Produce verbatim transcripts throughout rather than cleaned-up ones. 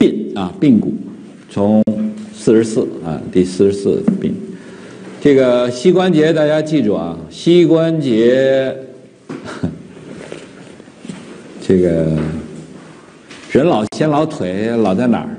髌啊，髌骨，从四十四啊，第四十四髌。这个膝关节大家记住啊，膝关节，这个人老先老腿老在哪儿？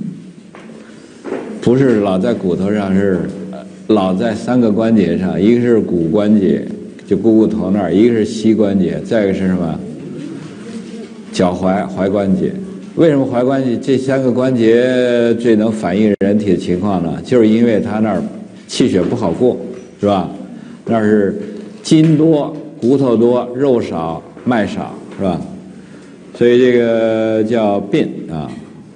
不是老在骨头上，是老在三个关节上，一个是骨关节，就股骨头那儿；一个是膝关节，再一个是什么？脚踝踝关节。为什么踝关节这三个关节最能反映人体的情况呢？就是因为它那儿气血不好过，是吧？那是筋多、骨头多、肉少、脉少，是吧？所以这个叫髌啊。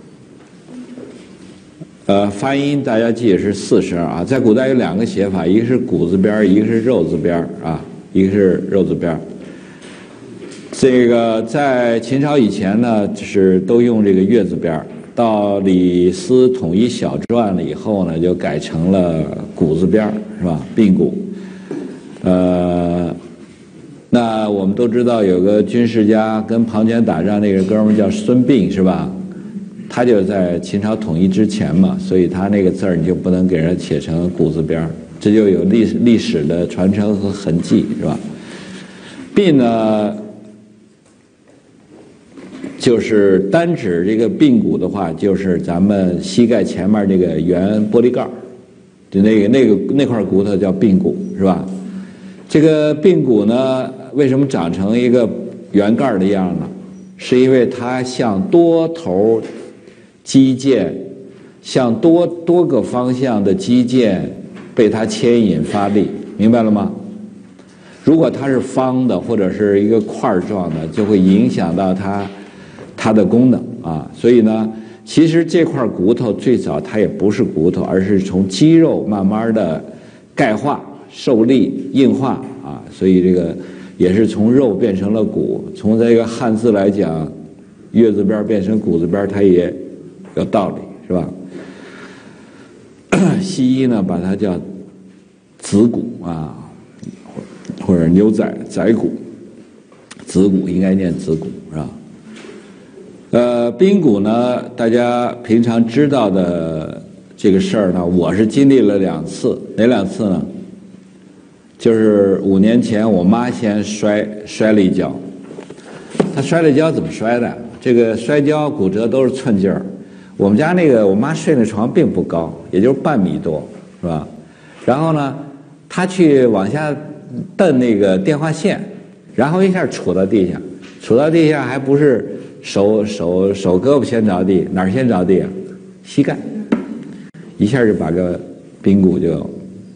呃，发音大家记得是四声啊。在古代有两个写法，一个是骨字边，一个是肉字边啊，一个是肉字边。这个在秦朝以前呢，就是都用这个月字边，到李斯统一小篆了以后呢，就改成了骨字边，是吧？髌骨。呃，那我们都知道有个军事家跟庞涓打仗那个哥们儿叫孙膑，是吧？他就在秦朝统一之前嘛，所以他那个字儿你就不能给人写成骨字边，这就有历史历史的传承和痕迹，是吧？髌呢，就是单指这个髌骨的话，就是咱们膝盖前面这个圆玻璃盖，就那个那个那块骨头叫髌骨，是吧？这个髌骨呢，为什么长成一个圆盖的样呢？是因为它向多头肌腱，向多多个方向的肌腱被它牵引发力，明白了吗？如果它是方的或者是一个块状的，就会影响到它它的功能啊。所以呢，其实这块骨头最早它也不是骨头，而是从肌肉慢慢的钙化、受力、硬化啊。所以这个也是从肉变成了骨。从这个汉字来讲，月字边变成骨字边，它也有道理，是吧？西医呢，把它叫子骨啊，或者牛仔仔骨，子骨应该念子骨，是吧？呃，髌骨呢，大家平常知道的这个事儿呢，我是经历了两次，哪两次呢？就是五年前，我妈先摔摔了一跤。她摔了一跤怎么摔的？这个摔跤骨折都是寸劲儿。我们家那个我妈睡那床并不高，也就是半米多，是吧？然后呢，她去往下蹬那个电话线，然后一下杵到地下，杵到地下还不是手手手胳膊先着地，哪儿先着地啊？膝盖，一下就把个髌骨就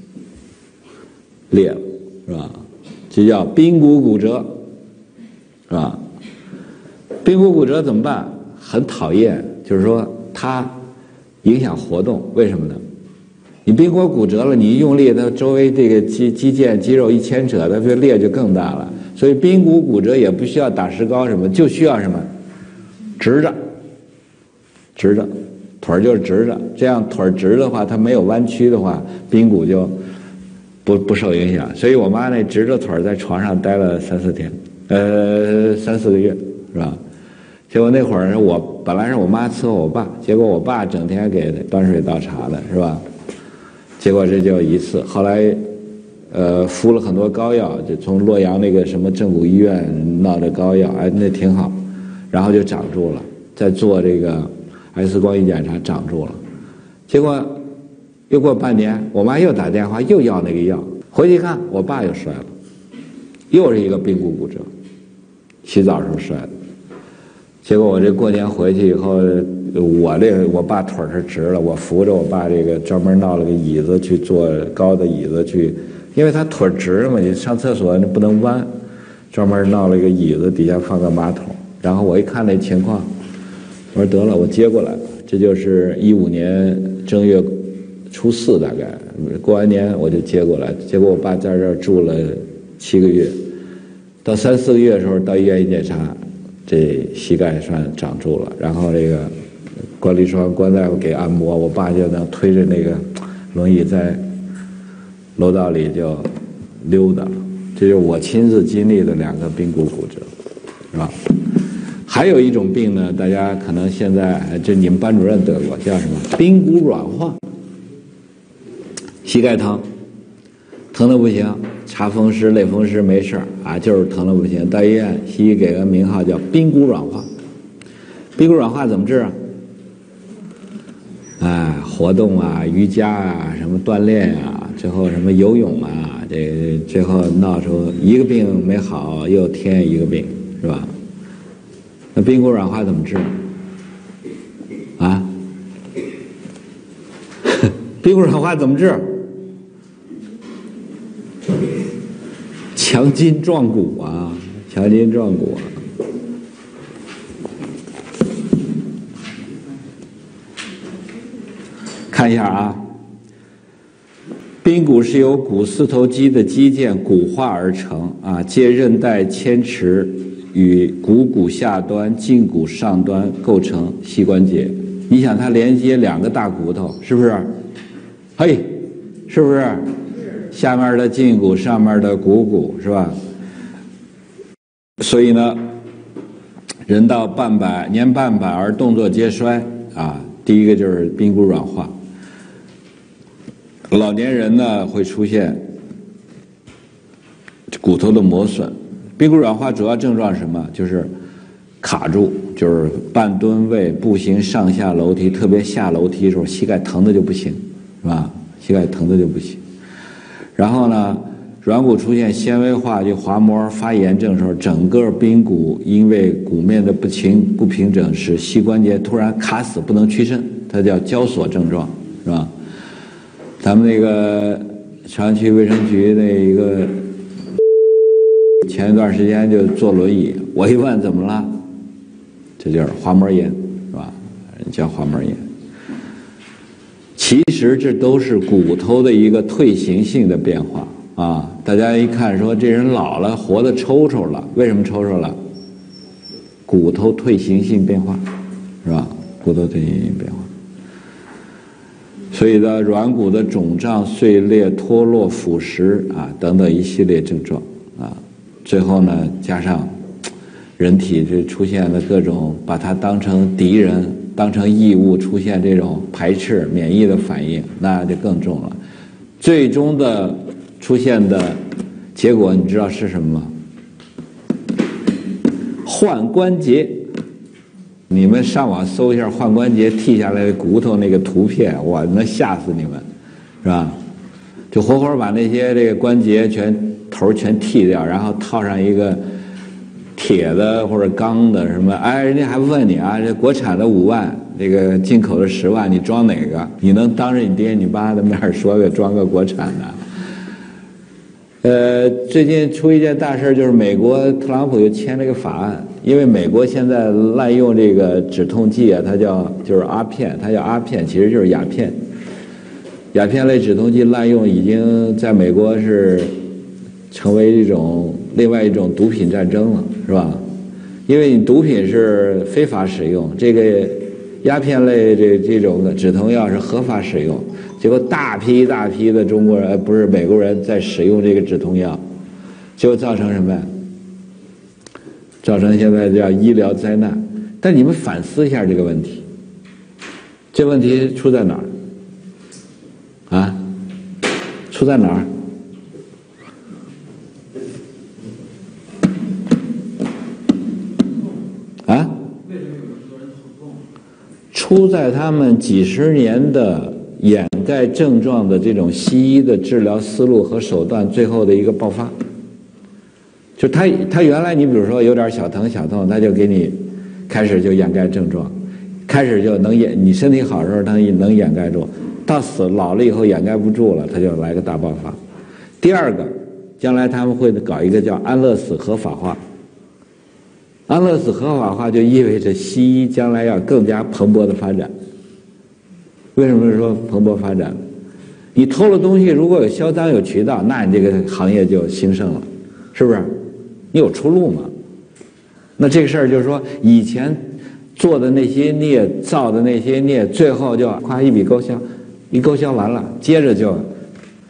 裂了，是吧？这叫髌骨骨折，是吧？髌骨骨折怎么办？很讨厌，就是说它影响活动，为什么呢？你髌骨骨折了，你一用力，它周围这个肌肌腱肌肉一牵扯，它这裂就更大了。所以髌骨骨折也不需要打石膏什么，就需要什么？直着，直着，腿儿就是直着。这样腿儿直的话，它没有弯曲的话，髌骨就不不受影响。所以我妈那直着腿儿在床上待了三四天，呃，三四个月，是吧？结果那会儿我本来是我妈伺候我爸，结果我爸整天给端水倒茶的，是吧？结果这就一次，后来呃服了很多膏药，就从洛阳那个什么正骨医院闹的膏药，哎，那挺好，然后就长住了。再做这个 X 光一检查，长住了。结果又过半年，我妈又打电话又要那个药，回去一看我爸又摔了，又是一个髌骨骨折，洗澡时候摔的。结果我这过年回去以后，我这个我爸腿是直了，我扶着我爸这个专门闹了个椅子去坐高的椅子去，因为他腿直嘛，你上厕所你不能弯，专门闹了一个椅子，底下放个马桶。然后我一看那情况，我说得了，我接过来了。这就是一五年正月初四，大概过完年我就接过来。结果我爸在这儿住了七个月，到三四个月的时候到医院一检查，这膝盖算长住了，然后这个关立霜关大夫给按摩，我爸就能推着那个轮椅在楼道里就溜达了。这就是我亲自经历的两个髌骨骨折，是吧？ 还有一种病呢，大家可能现在这你们班主任得过，叫什么？髌骨软化。膝盖疼，疼的不行，查风湿、类风湿没事啊，就是疼的不行。到医院，西医给个名号叫髌骨软化。髌骨软化怎么治啊？哎，活动啊，瑜伽啊，什么锻炼啊，最后什么游泳啊，这最后闹出一个病没好，又添一个病，是吧？那髌骨软化怎么治？啊？髌骨软化怎么治？强筋壮骨啊，强筋壮骨啊。看一下啊，髌骨是由股四头肌的肌腱骨化而成啊，借韧带牵持与股骨下端、胫骨上端构成膝关节。你想它连接两个大骨头，是不是？嘿，是不是？下面的胫骨，上面的股骨，是吧？所以呢，人到半百年半百而动作皆衰啊。第一个就是髌骨软化。老年人呢会出现骨头的磨损。髌骨软化主要症状是什么？就是卡住，就是半蹲位步行上下楼梯，特别下楼梯的时候膝盖疼的就不行，是吧？膝盖疼的就不行。然后呢，软骨出现纤维化就滑膜发炎症的时候，整个髌骨因为骨面的不平不平整，使膝关节突然卡死不能屈伸，它叫交锁症状，是吧？咱们那个朝阳区卫生局那一个前一段时间就坐轮椅，我一问怎么了，这就是滑膜炎，是吧？叫滑膜炎。其实这都是骨头的一个退行性的变化啊！大家一看说这人老了，活得抽抽了，为什么抽抽了？骨头退行性变化，是吧？骨头退行性变化。所以呢，软骨的肿胀、碎裂、脱落、腐蚀啊等等一系列症状啊，最后呢加上人体这出现了各种把它当成敌人、当成异物，出现这种排斥、免疫的反应，那就更重了。最终的出现的结果，你知道是什么吗？换关节。你们上网搜一下换关节剃下来的骨头那个图片，哇，能吓死你们，是吧？就活活把那些这个关节全头全剃掉，然后套上一个铁的或者钢的什么，哎，人家还问你啊，这国产的五万，这个进口的十万，你装哪个？你能当着你爹你妈的面说个装个国产的？呃，最近出一件大事，就是美国特朗普又签了个法案，因为美国现在滥用这个止痛剂啊，它叫就是阿片，它叫阿片，其实就是鸦片。鸦片类止痛剂滥用已经在美国是成为一种另外一种毒品战争了，是吧？因为你毒品是非法使用，这个鸦片类这这种的止痛药是合法使用。结果大批大批的中国人，不是美国人在使用这个止痛药，结果造成什么呀？造成现在叫医疗灾难。但你们反思一下这个问题，这问题出在哪儿？啊？出在哪儿？啊？出在他们几十年的掩盖症状的这种西医的治疗思路和手段最后的一个爆发。就他他原来你比如说有点小疼小痛，他就给你开始就掩盖症状，开始就能掩你身体好的时候他能掩盖住，到死老了以后掩盖不住了，他就来个大爆发。第二个，将来他们会搞一个叫安乐死合法化。安乐死合法化就意味着西医将来要更加蓬勃的发展。为什么说蓬勃发展？你偷了东西，如果有销赃有渠道，那你这个行业就兴盛了，是不是？你有出路嘛？那这个事儿就是说，以前做的那些孽、造的那些孽，最后就夸一笔勾销，一勾销完了，接着就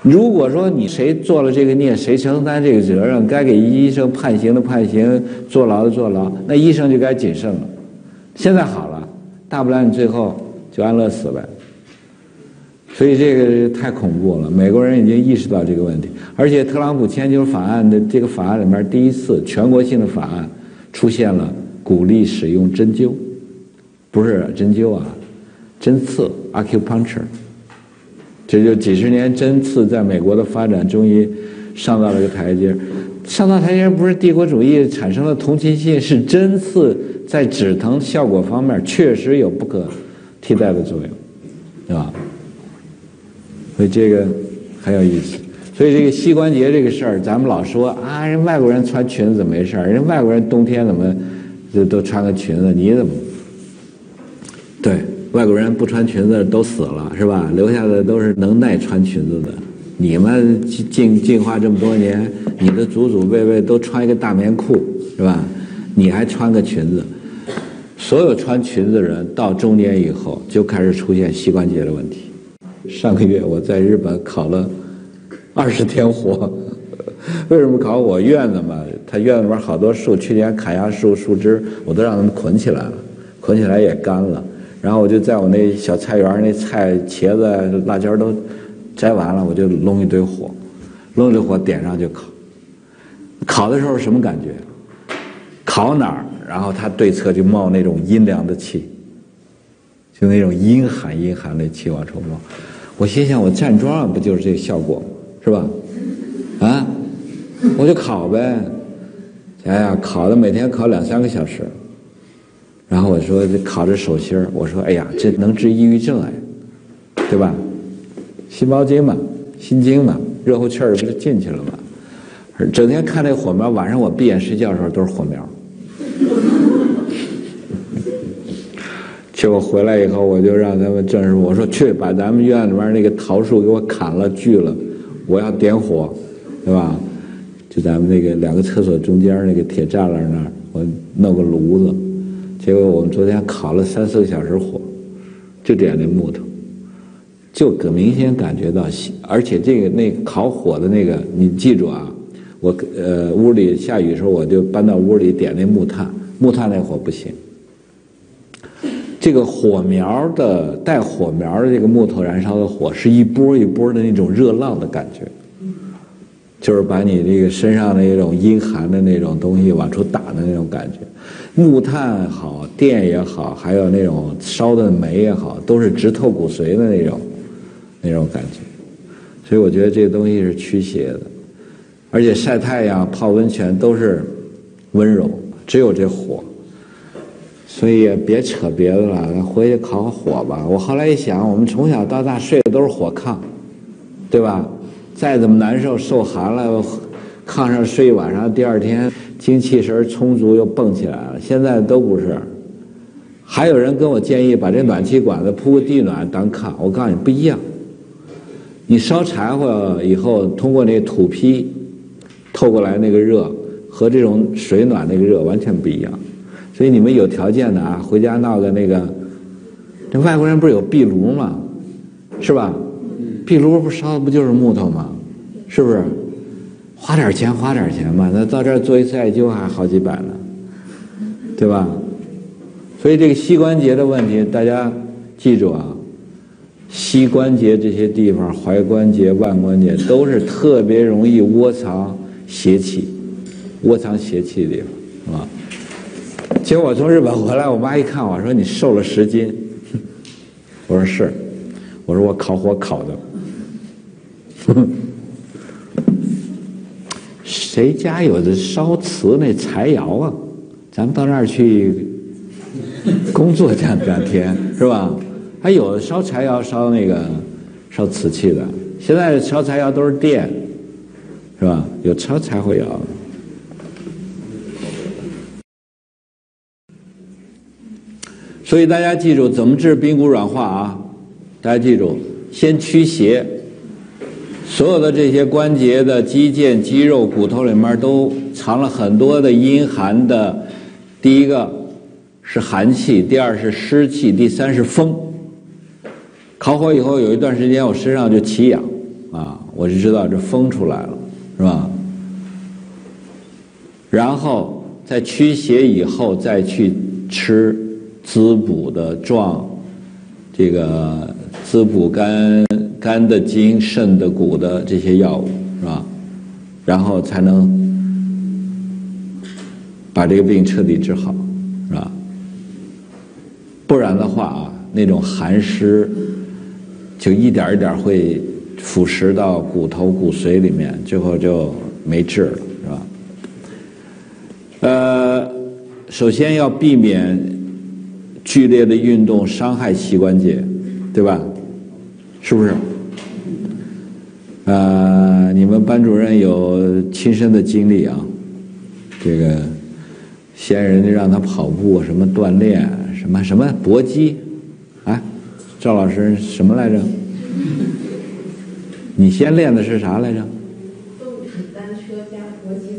如果说你谁做了这个孽，谁承担这个责任，该给医生判刑的判刑，坐牢的坐牢，那医生就该谨慎了。现在好了，大不了你最后就安乐死呗。所以这个太恐怖了，美国人已经意识到这个问题，而且特朗普签订法案的这个法案里面，第一次全国性的法案出现了鼓励使用针灸，不是针灸啊，针刺 acupuncture。这就几十年针刺在美国的发展终于上到了个台阶，上到台阶不是帝国主义产生了同情心，是针刺在止疼效果方面确实有不可替代的作用，对吧？所以这个很有意思。所以这个膝关节这个事儿，咱们老说啊，人外国人穿裙子怎么没事儿？人外国人冬天怎么就都穿个裙子？你怎么？对。外国人不穿裙子都死了，是吧？留下的都是能耐穿裙子的。你们进进化这么多年，你的祖祖辈辈都穿一个大棉裤，是吧？你还穿个裙子。所有穿裙子的人到中年以后就开始出现膝关节的问题。上个月我在日本烤了二十天火，为什么烤我院子嘛？他院子里边好多树，去年砍下树树枝，我都让他们捆起来了，捆起来也干了。然后我就在我那小菜园那菜茄子辣椒都摘完了，我就弄一堆火，弄一堆火点上就烤。烤的时候什么感觉？烤哪儿，然后它对侧就冒那种阴凉的气，就那种阴寒阴寒的气往出冒。我心想，我站桩上不就是这个效果吗？是吧？啊，我就烤呗。哎呀，烤的每天烤两三个小时。然后我说烤着手心儿，我说哎呀，这能治抑郁症哎，对吧？心包经嘛，心经嘛，热乎气儿不就进去了吗？整天看那火苗，晚上我闭眼睡觉的时候都是火苗。结果回来以后，我就让他们郑师傅我说去把咱们院里边那个桃树给我砍了锯了，我要点火，对吧？就咱们那个两个厕所中间那个铁栅栏那儿，我弄个炉子。结果我们昨天烤了三四个小时火，就点那木头，就可明显感觉到，而且这个那个烤火的那个，你记住啊，我呃屋里下雨的时候，我就搬到屋里点那木炭，木炭那火不行。这个火苗的带火苗的这个木头燃烧的火，是一波一波的那种热浪的感觉，就是把你这个身上的那种阴寒的那种东西往出打的那种感觉。木炭好，电也好，还有那种烧的煤也好，都是直透骨髓的那种那种感觉。所以我觉得这个东西是驱邪的，而且晒太阳、泡温泉都是温柔，只有这火。所以也别扯别的了，回去烤火吧。我后来一想，我们从小到大睡的都是火炕，对吧？再怎么难受，受寒了，炕上睡一晚上，第二天精气神充足又蹦起来了。现在都不是。还有人跟我建议把这暖气管子铺个地暖当炕，我告诉你不一样。你烧柴火以后，通过那土坯透过来那个热，和这种水暖那个热完全不一样。所以你们有条件的啊，回家闹个那个，这外国人不是有壁炉吗？是吧？壁炉不烧的不就是木头吗？是不是？花点钱花点钱嘛，那到这儿做一次艾灸还好几百呢，对吧？所以这个膝关节的问题，大家记住啊，膝关节这些地方，踝关节、腕关节都是特别容易窝藏邪气、窝藏邪气的地方啊。结果我从日本回来，我妈一看我说你瘦了十斤，我说是，我说我烤火烤的。谁家有的烧瓷那柴窑啊？咱们到那儿去工作两两天是吧？还有烧柴窑烧那个烧瓷器的，现在烧柴窑都是电，是吧？有烧柴火窑。所以大家记住怎么治髌骨软化啊？大家记住，先驱邪。所有的这些关节的肌腱、肌肉、骨头里面都藏了很多的阴寒的，第一个是寒气，第二是湿气，第三是风。烤火以后有一段时间我身上就起痒啊， 我就知道这风出来了，是吧？然后在驱邪以后，再去吃滋补的壮，这个滋补肝肝的筋、肾的骨的这些药物，是吧？然后才能把这个病彻底治好，是吧？不然的话啊，那种寒湿就一点一点会腐蚀到骨头骨髓里面，最后就没治了，是吧？呃，首先要避免剧烈的运动伤害膝关节，对吧？是不是？呃，你们班主任有亲身的经历啊，这个先人家让他跑步，什么锻炼，什么什么搏击，啊，赵老师什么来着？你先练的是啥来着？ 动感单车加搏击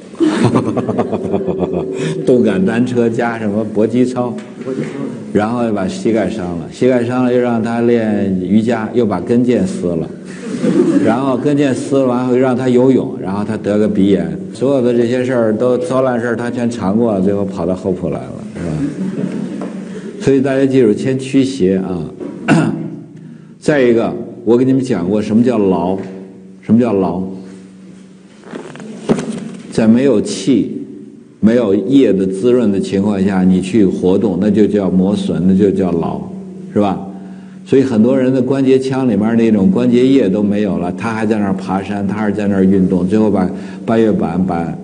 操。 动感单车加什么搏击操？然后又把膝盖伤了，膝盖伤了又让他练瑜伽，又把跟腱撕了，然后跟腱撕了完后又让他游泳，然后他得个鼻炎，所有的这些事儿都糟烂事儿他全尝过了，最后跑到后铺来了，是吧？所以大家记住，先驱邪啊。再一个，我给你们讲过什么叫劳，什么叫劳？在没有气、没有液的滋润的情况下，你去活动，那就叫磨损，那就叫劳，是吧？所以很多人的关节腔里面那种关节液都没有了，他还在那儿爬山，他还是在那儿运动，最后把半月板把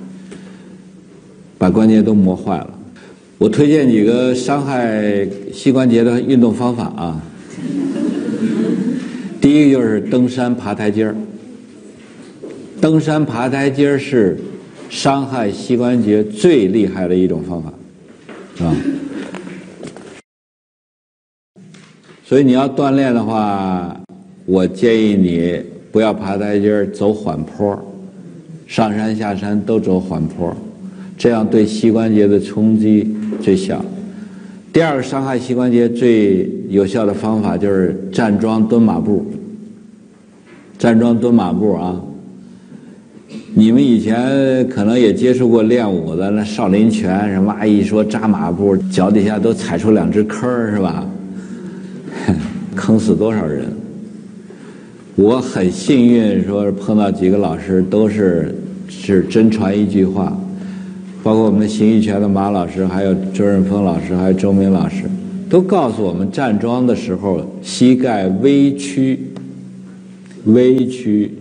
把关节都磨坏了。我推荐几个伤害膝关节的运动方法啊。第一个就是登山爬台阶儿。登山爬台阶是伤害膝关节最厉害的一种方法，啊，所以你要锻炼的话，我建议你不要爬台阶，走缓坡，上山下山都走缓坡，这样对膝关节的冲击最小。第二个伤害膝关节最有效的方法就是站桩蹲马步，站桩蹲马步啊。你们以前可能也接触过练武的，那少林拳什么，一说扎马步，脚底下都踩出两只坑，是吧？坑死多少人？我很幸运，说碰到几个老师都是是真传一句话，包括我们形意拳的马老师，还有周润峰老师，还有周明老师，都告诉我们站桩的时候膝盖微屈，微屈。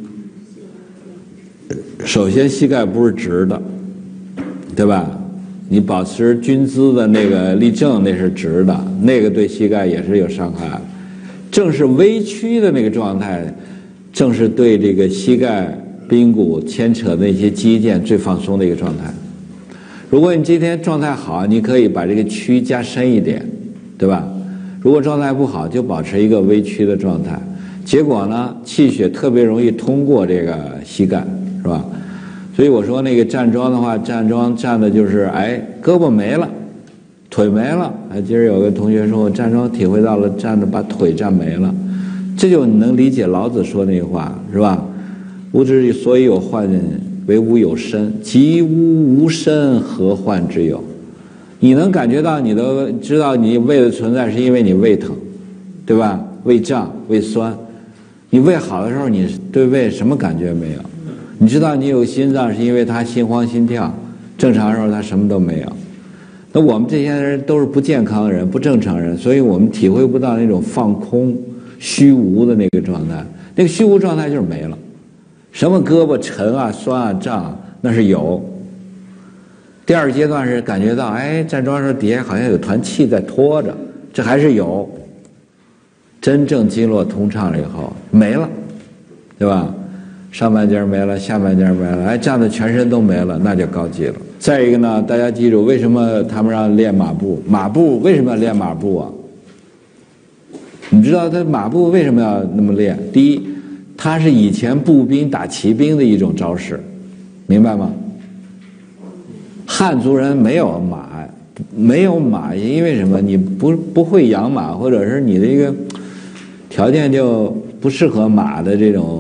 首先膝盖不是直的，对吧？你保持均姿的那个立正，那是直的，那个对膝盖也是有伤害。正是微屈的那个状态，正是对这个膝盖髌骨牵扯的那些肌腱最放松的一个状态。如果你今天状态好，你可以把这个屈加深一点，对吧？如果状态不好，就保持一个微屈的状态。结果呢，气血特别容易通过这个膝盖，是吧？所以我说那个站桩的话，站桩站的就是哎，胳膊没了，腿没了。哎，今儿有个同学说我站桩体会到了站着把腿站没了，这就能理解老子说那句话，是吧？吾之所以有患，为吾有身，及吾无身，何患之有？你能感觉到你的，知道你胃的存在是因为你胃疼，对吧？胃胀、胃酸。你胃好的时候，你对胃什么感觉没有？你知道你有心脏是因为它心慌心跳，正常时候它什么都没有。那我们这些人都是不健康的人，不正常人，所以我们体会不到那种放空、虚无的那个状态。那个虚无状态就是没了。什么胳膊沉啊、酸啊、胀啊，那是有。第二阶段是感觉到，哎，站桩时候底下好像有团气在拖着，这还是有。真正经络通畅了以后，没了，对吧？上半截没了，下半截没了，哎，站的全身都没了，那就高级了。再一个呢，大家记住，为什么他们让练马步？马步为什么要练马步啊？你知道他马步为什么要那么练？第一，它是以前步兵打骑兵的一种招式，明白吗？汉族人没有马，没有马，因为什么？你不不会养马，或者是你的一个条件就不适合马的这种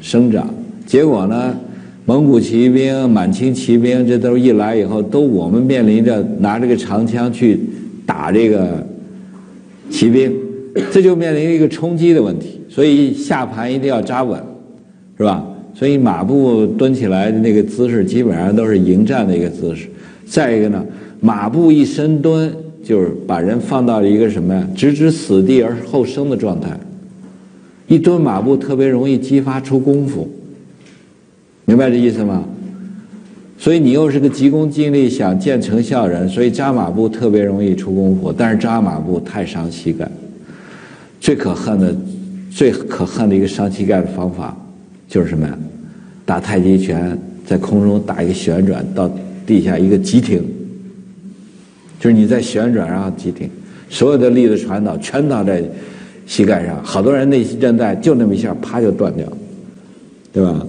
生长。结果呢，蒙古骑兵、满清骑兵，这都一来以后，都我们面临着拿这个长枪去打这个骑兵，这就面临一个冲击的问题。所以下盘一定要扎稳，是吧？所以马步蹲起来的那个姿势，基本上都是迎战的一个姿势。再一个呢，马步一深蹲，就是把人放到一个什么呀？置之死地而后生的状态。一蹲马步特别容易激发出功夫，明白这意思吗？所以你又是个急功近利想见成效人，所以扎马步特别容易出功夫，但是扎马步太伤膝盖。最可恨的最可恨的一个伤膝盖的方法就是什么呀？打太极拳，在空中打一个旋转，到地下一个急停，就是你在旋转然后急停，所有的力的传导全倒在膝盖上，好多人内韧带就那么一下啪就断掉，对吧？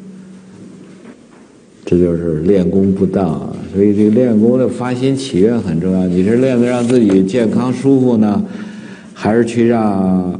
这就是练功不当啊。所以这个练功的发心祈愿很重要，你是练的让自己健康舒服呢，还是去让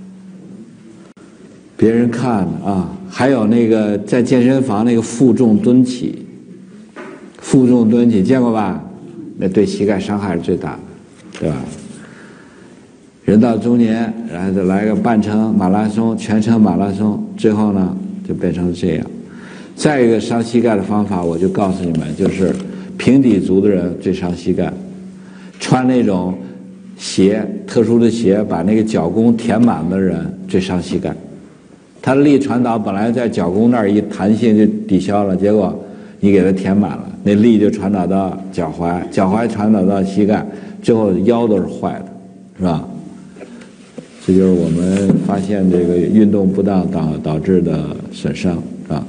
别人看啊？还有那个在健身房那个负重蹲起，负重蹲起见过吧？那对膝盖伤害是最大的，对吧？人到中年，然后再来个半程马拉松、全程马拉松，最后呢就变成这样。再一个伤膝盖的方法，我就告诉你们，就是平底足的人最伤膝盖，穿那种鞋，特殊的鞋，把那个脚弓填满的人最伤膝盖。他的力传导本来在脚弓那儿一弹性就抵消了，结果你给它填满了，那力就传导到脚踝，脚踝传导到膝盖，最后腰都是坏的，是吧？这就是我们发现这个运动不当导导致的损伤啊。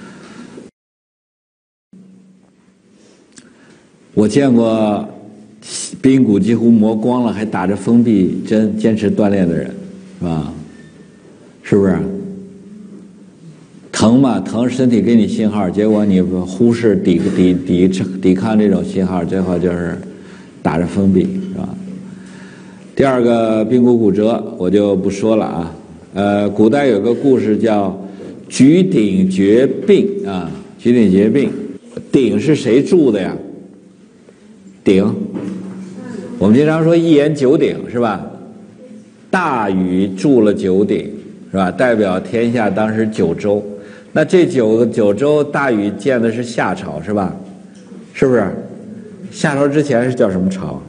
我见过髌骨几乎磨光了还打着封闭针坚持锻炼的人，是吧？是不是？疼嘛，疼身体给你信号，结果你忽视抵抵抵抵抗这种信号，最后就是打着封闭，是吧？第二个髌骨骨折我就不说了啊。呃，古代有个故事叫举鼎绝膑啊，举鼎绝膑，鼎是谁铸的呀？鼎，我们经常说一言九鼎，是吧？大禹铸了九鼎，是吧？代表天下当时九州。那这九个九州，大禹建的是夏朝，是吧？是不是？夏朝之前是叫什么朝？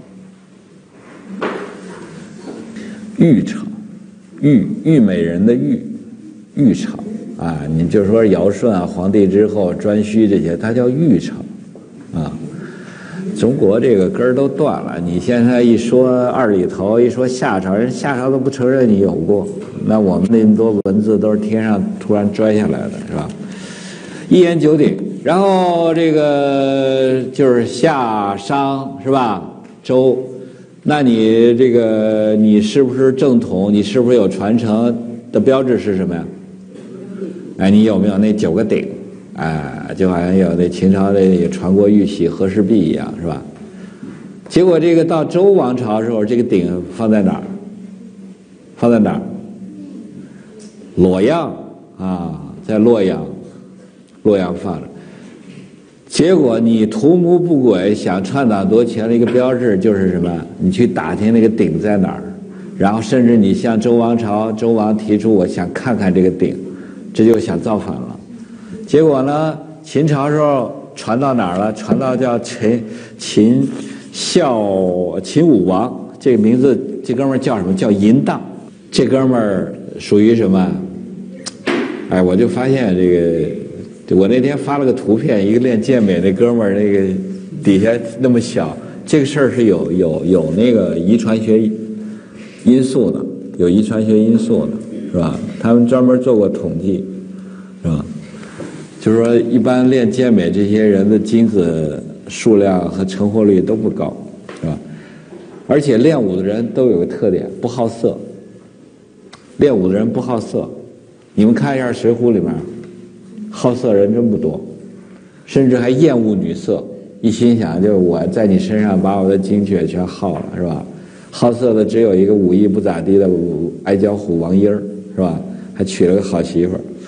玉朝，玉玉美人的玉，玉朝啊。你就说尧舜啊，皇帝之后颛顼这些，它叫玉朝啊。中国这个根儿都断了，你现在一说二里头，一说夏朝，人夏朝都不承认你有过，那我们那么多文字都是天上突然拽下来的，是吧？一言九鼎，然后这个就是夏商，是吧？周，那你这个你是不是正统？你是不是有传承的标志是什么呀？哎，你有没有那九个鼎？哎，就好像有那秦朝的也传国玉玺和氏璧一样，是吧？结果这个到周王朝的时候，这个鼎放在哪儿？放在哪儿？洛阳啊，在洛阳，洛阳放着。结果你图谋不轨，想篡党夺权的一个标志就是什么？你去打听那个鼎在哪儿，然后甚至你向周王朝周王提出，我想看看这个鼎，这就想造反了。结果呢，秦朝时候传到哪儿了？传到叫秦秦孝秦武王，这个名字，这哥们儿叫什么？叫嬴荡。这哥们儿属于什么？哎，我就发现这个，我那天发了个图片，一个练健美那哥们儿，那个底下那么小，这个事儿是有有有那个遗传学因素的，有遗传学因素的，是吧？他们专门做过统计，是吧？就是说，一般练健美这些人的精子数量和成活率都不高，是吧？而且练武的人都有个特点，不好色。练武的人不好色，你们看一下《水浒》里面，好色人真不多，甚至还厌恶女色，一心想就是我在你身上把我的精血全耗了，是吧？好色的只有一个武艺不咋地的矮脚虎王英儿，是吧？还娶了个好媳妇儿。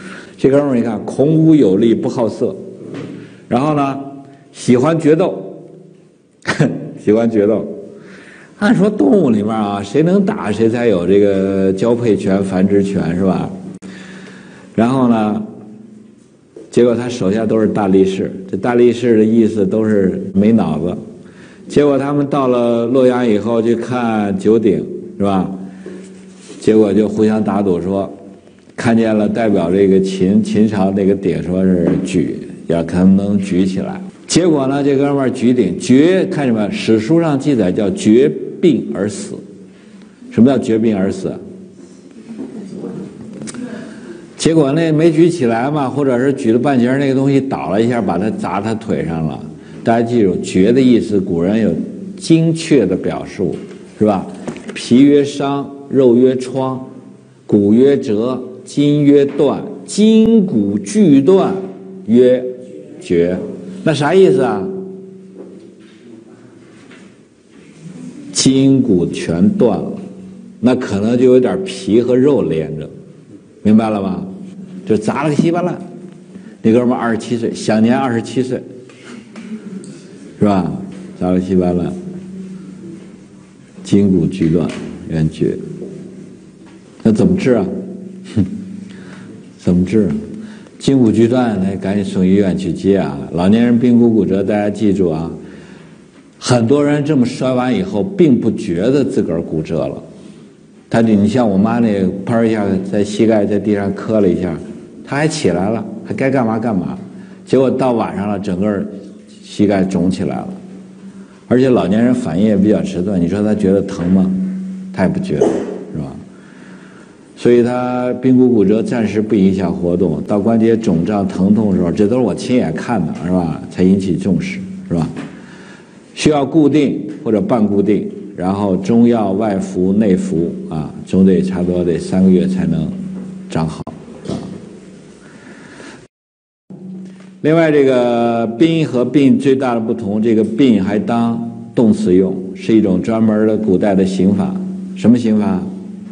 这哥们儿你看，孔武有力，不好色，然后呢，喜欢决斗，喜欢决斗。按说动物里面啊，谁能打谁才有这个交配权、繁殖权，是吧？然后呢，结果他手下都是大力士，这大力士的意思都是没脑子。结果他们到了洛阳以后去看九鼎，是吧？结果就互相打赌说，看见了代表这个秦秦朝那个鼎，说是举，要看能不能举起来。结果呢，这哥们儿举鼎，绝看什么？史书上记载叫绝病而死。什么叫绝病而死？结果那没举起来嘛，或者是举了半截那个东西倒了一下，把它砸他腿上了。大家记住，绝的意思，古人有精确的表述，是吧？皮曰伤，肉曰疮，骨曰折，筋曰断，筋骨俱断曰绝。那啥意思啊？筋骨全断了，那可能就有点皮和肉连着，明白了吗？就砸了个稀巴烂。那哥们二十七岁，享年二十七岁，是吧？砸了稀巴烂，筋骨俱断，冤绝。那怎么治啊？哼，怎么治？筋骨俱断，那赶紧送医院去接啊！老年人髌骨骨折，大家记住啊，很多人这么摔完以后，并不觉得自个儿骨折了。他你像我妈那砰一下在膝盖在地上磕了一下，他还起来了，还该干嘛干嘛。结果到晚上了，整个膝盖肿起来了。而且老年人反应也比较迟钝，你说他觉得疼吗？他也不觉得，是吧？所以他髌骨骨折暂时不影响活动，到关节肿胀疼痛的时候，这都是我亲眼看的，是吧？才引起重视，是吧？需要固定或者半固定，然后中药外服内服啊，总得差不多得三个月才能长好啊。另外，这个髌和鬢最大的不同，这个鬢还当动词用，是一种专门的古代的刑法。什么刑法？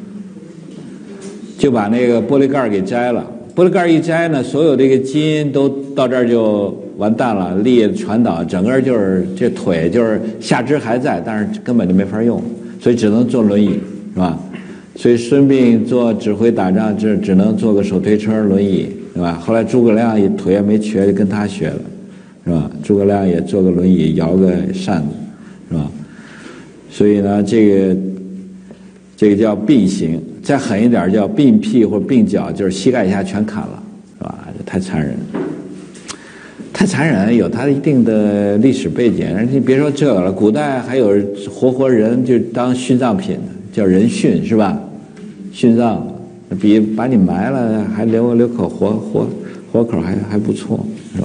就把那个玻璃盖给摘了，玻璃盖一摘呢，所有这个基因都到这儿就完蛋了，力也传导，整个就是这腿就是下肢还在，但是根本就没法用，所以只能坐轮椅，是吧？所以孙膑做指挥打仗，只只能坐个手推车轮椅，是吧？后来诸葛亮也腿也没瘸，就跟他学了，是吧？诸葛亮也坐个轮椅，摇个扇子，是吧？所以呢，这个这个叫鬢刑。再狠一点叫鬢癖或者鬢角，就是膝盖以下全砍了，是吧？这太残忍，太残忍，有它一定的历史背景。你别说这个了，古代还有活活人就当殉葬品的，叫人殉，是吧？殉葬比把你埋了还留留口活活活口还还不错，是吧？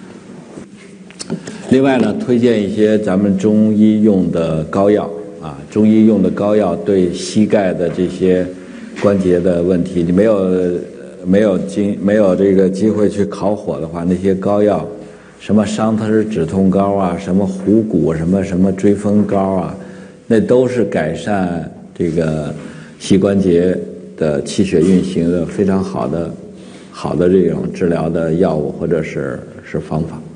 另外呢，推荐一些咱们中医用的膏药啊，中医用的膏药对膝盖的这些关节的问题，你没有没有经没有这个机会去烤火的话，那些膏药，什么桑特氏止痛膏啊，什么虎骨什么什么追风膏啊，那都是改善这个膝关节的气血运行的非常好的好的这种治疗的药物或者是是方法。